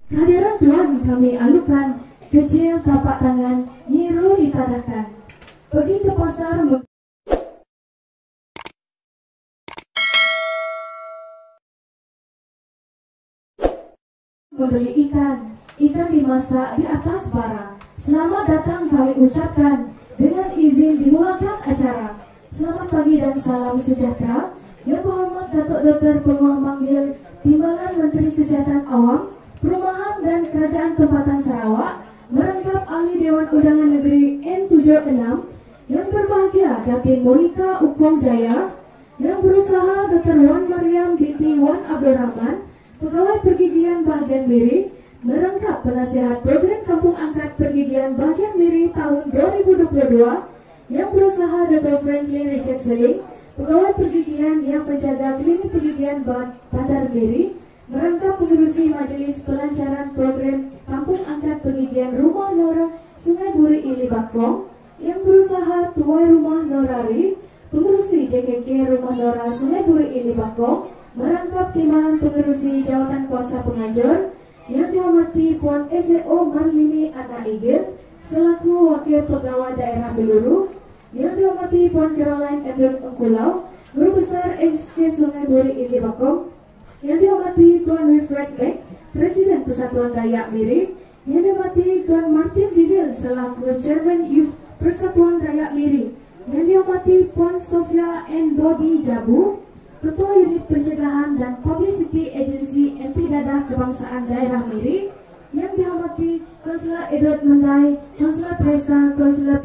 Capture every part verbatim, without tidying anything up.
Kehadiran Tuhan kami alukan, kecil tapak tangan, nyiru ditadakan. Pergi ke pasar membeli ikan, ikan dimasak di atas bara. Selamat datang kami ucapkan, dengan izin dimulakan acara. Selamat pagi dan salam sejahtera. Yang berhormat Datuk Doktor Penguang Manggil, Timbalan Menteri Kesihatan Awam, Perumahan dan Kerajaan Tempatan Sarawak, merangkap ahli Dewan Undangan Negeri N tujuh enam, yang berbahagia Datin Monika Ukong Jaya, yang berusaha Doktor Wan Mariam binti Wan Abdul Rahman, Pegawai Pergigian Bahagian Miri, merangkap penasihat program Kampung Angkat Pergigian Bahagian Miri tahun dua ribu dua puluh dua, yang berusaha Doktor Franklin Richard Seling, Pegawai Pergigian yang menjaga Klinik Pergigian Bandar Miri, merangkap pengurusi Majelis Pelancaran Program Kampung Angkat Pergigian Rumah Nora Sungai Buri Ili Bakong, yang berusaha Tuai Rumah Norari, pengurusi J K K Rumah Nora Sungai Buri Ili Bakong, merangkap timbalan pengurusi Jawatan Kuasa Pengajar, yang dihormati Puan S E O Marlini Ana Igil selaku Wakil Pegawai Daerah Beluru, yang dihormati Puan Caroline Endon Engkulau, Guru Besar S K Sungai Buri Ili Bakong, yang dihormati Tuan Wilfred Beck, Presiden Persatuan Dayak Miri, yang dihormati Tuan Martin Didil selaku Chairman Youth Persatuan Dayak Miri, yang dihormati Puan Sofia N. Bodi Jabu, Ketua Unit Pencegahan dan Publicity Agency Anti Dadah Kebangsaan Daerah Miri, yang dihormati Konselor Edward Mendai, Konselor Teresa, Konselor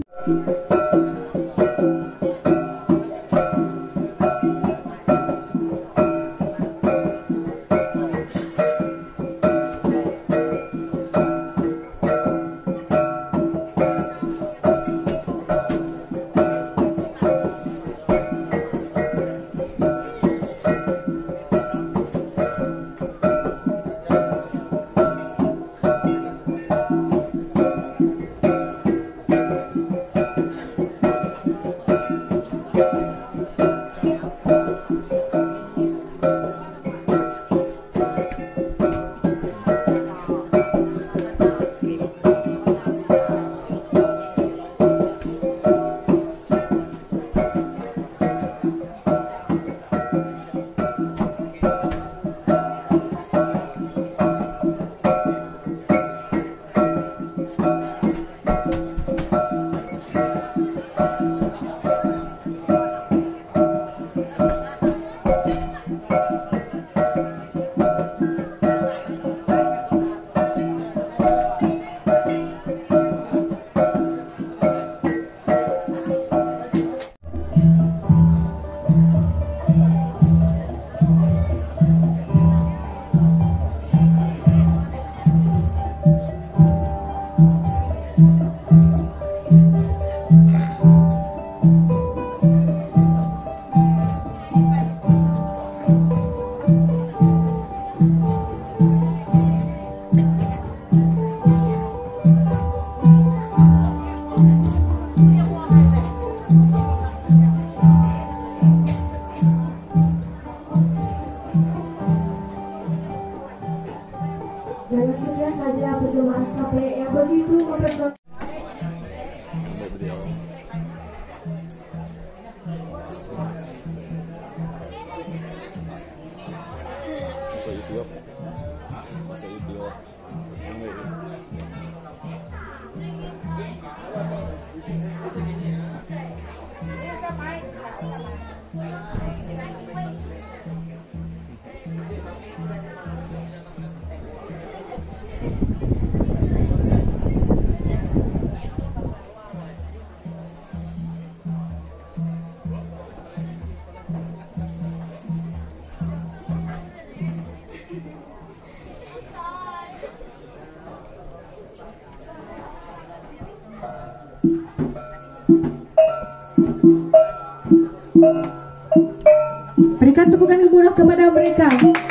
Berikan tepukan gemuruh kepada mereka.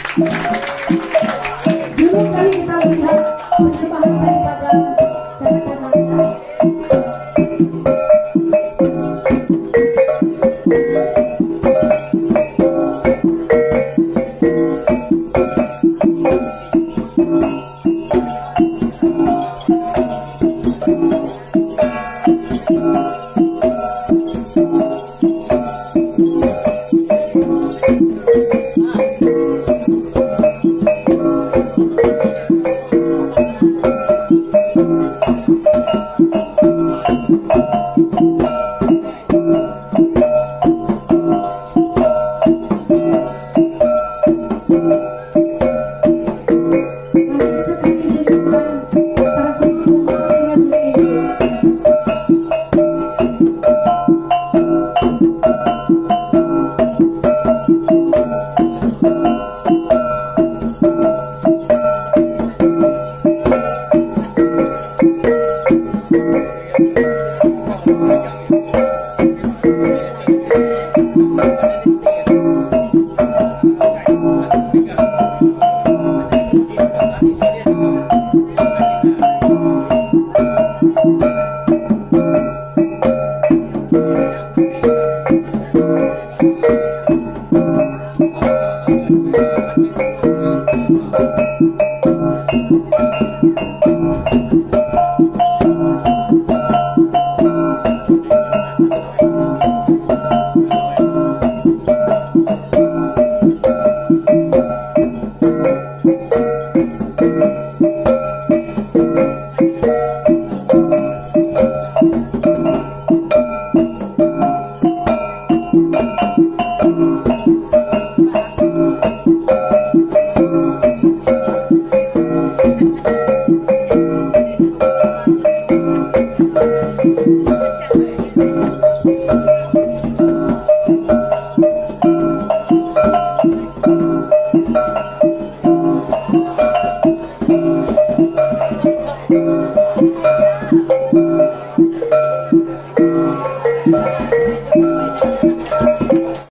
Belum kali kita melihat persembahan daripada kanak-kanak.